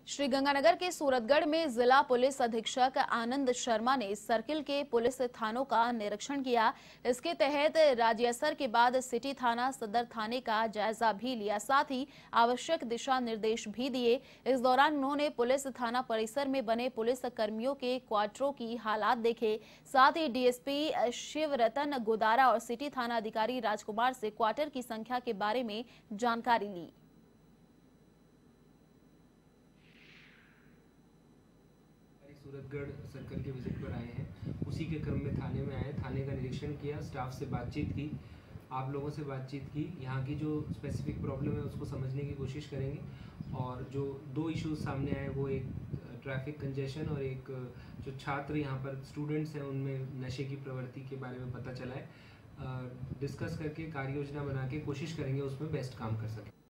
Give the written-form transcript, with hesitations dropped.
श्रीगंगानगर के सूरतगढ़ में जिला पुलिस अधीक्षक आनंद शर्मा ने सर्किल के पुलिस थानों का निरीक्षण किया। इसके तहत राज्यस्तर के बाद सिटी थाना सदर थाने का जायजा भी लिया, साथ ही आवश्यक दिशा निर्देश भी दिए। इस दौरान उन्होंने पुलिस थाना परिसर में बने पुलिस कर्मियों के क्वार्टरों की हालात देखे। साथ ही डीएसपी शिवरतन गोदारा और सिटी थाना अधिकारी राजकुमार से क्वार्टर की संख्या के बारे में जानकारी ली। सूरतगढ़ सर्कल के विजिट पर आए हैं, उसी के क्रम में थाने में आए, थाने का निरीक्षण किया, स्टाफ से बातचीत की, आप लोगों से बातचीत की, यहाँ की जो स्पेसिफिक प्रॉब्लम है उसको समझने की कोशिश करेंगे। और जो दो इश्यूज सामने आए वो एक ट्रैफिक कंजेशन और एक जो छात्र यहाँ पर स्टूडेंट्स हैं उनमें नशे की प्रवृत्ति के बारे में पता चला है। डिस्कस करके कार्य योजना बना के कोशिश करेंगे उसमें बेस्ट काम कर सकें।